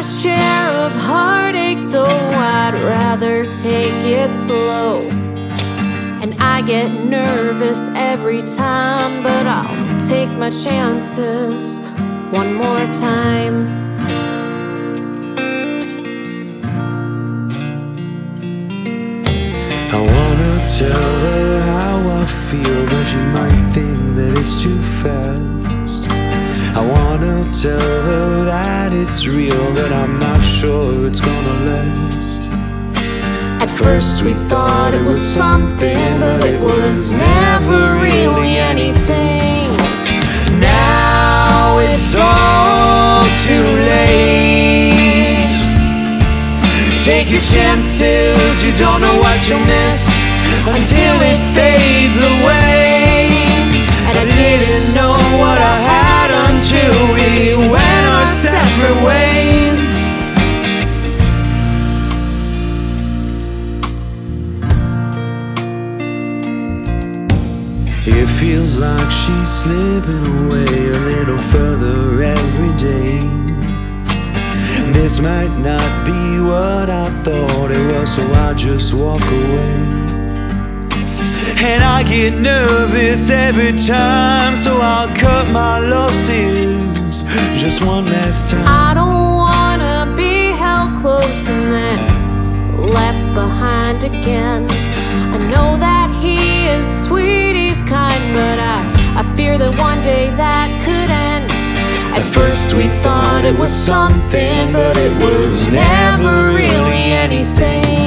share of heartache, so I'd rather take it slow. And I get nervous every time, but I'll take my chances one more time. I wanna tell her how I feel, but she might think that it's too fast. I wanna tell her that it's real, but I'm not sure it's gonna last. At first we thought it was something, but it was never really anything. Now it's all too late. Take your chances, you don't know what you'll miss until it fades away. And I didn't know what I had until we went our separate ways. It feels like she's slipping away a little further every day. This might not be what I thought it was, so I just walk away. And I get nervous every time, so I'll cut my losses just one last time. I don't wanna be held close and then left behind again. I know that he is sweet, he's kind, but I fear that one day that could end. At first we thought it was something, but it was never really anything.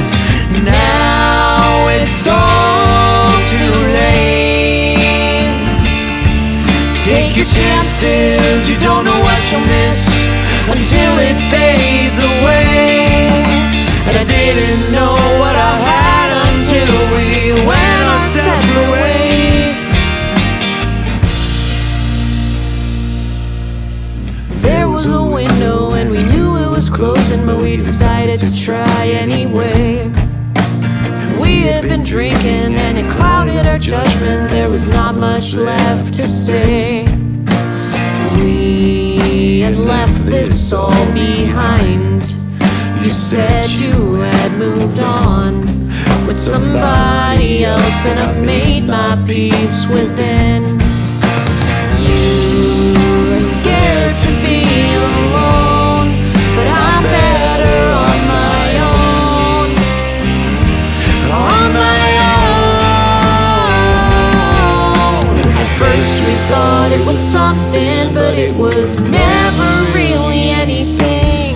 Now it's all too late. Take your chances, you don't know what you'll miss until it fades away. And I didn't know what I had until we went our separate ways. There was a window and we knew it was closing, but we decided to try anyway. We had been drinking and it clouded our judgment, there was not much left to say. We had left this all behind. You said you had moved on with somebody else, and I've made my peace within. You are scared to be alone, but I'm better on my own. On my own. At first we thought it was something, but it was never really anything.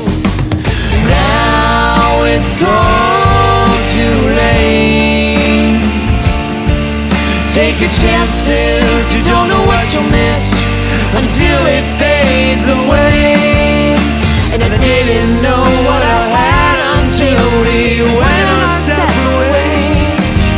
Now it's all too late. Take your chances, you don't know what you'll miss until it fades away. And I didn't know what I had until we went our separate ways.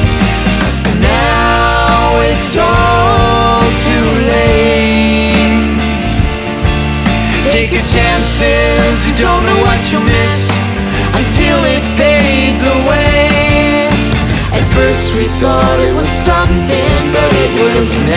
Now it's all too late. Take your chances, you don't know what you'll miss until it fades away. At first we thought it was something, but it was